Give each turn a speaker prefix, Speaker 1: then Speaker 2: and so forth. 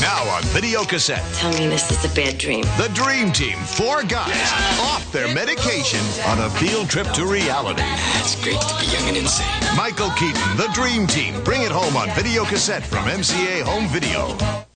Speaker 1: Now on video cassette.
Speaker 2: Tell me this is a bad dream.
Speaker 1: The Dream Team, 4 guys off their medication on a field trip to reality.
Speaker 3: It's great to be young and insane.
Speaker 1: Michael Keaton, The Dream Team. Bring it home on video cassette from MCA Home Video.